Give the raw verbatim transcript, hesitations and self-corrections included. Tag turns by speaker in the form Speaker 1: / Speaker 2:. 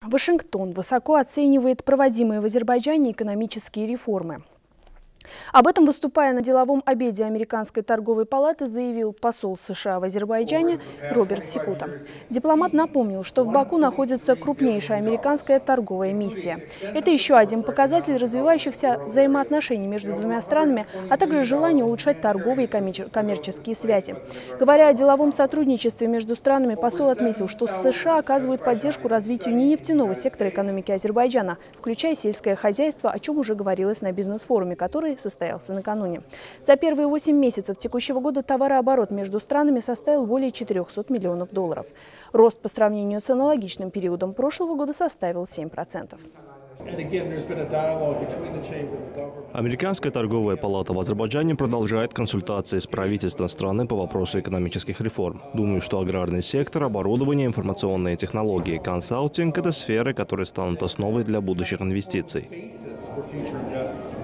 Speaker 1: Вашингтон высоко оценивает проводимые в Азербайджане экономические реформы. Об этом, выступая на деловом обеде Американской торговой палаты, заявил посол США в Азербайджане Роберт Секута. Дипломат напомнил, что в Баку находится крупнейшая американская торговая миссия. Это еще один показатель развивающихся взаимоотношений между двумя странами, а также желание улучшать торговые и коммерческие связи. Говоря о деловом сотрудничестве между странами, посол отметил, что США оказывают поддержку развитию ненефтяного сектора экономики Азербайджана, включая сельское хозяйство, о чем уже говорилось на бизнес-форуме, который состоялся накануне. За первые восемь месяцев текущего года товарооборот между странами составил более четырёхсот миллионов долларов. Рост по сравнению с аналогичным периодом прошлого года составил семь процентов.
Speaker 2: Американская торговая палата в Азербайджане продолжает консультации с правительством страны по вопросу экономических реформ. Думаю, что аграрный сектор, оборудование, информационные технологии, консалтинг – это сферы, которые станут основой для будущих инвестиций.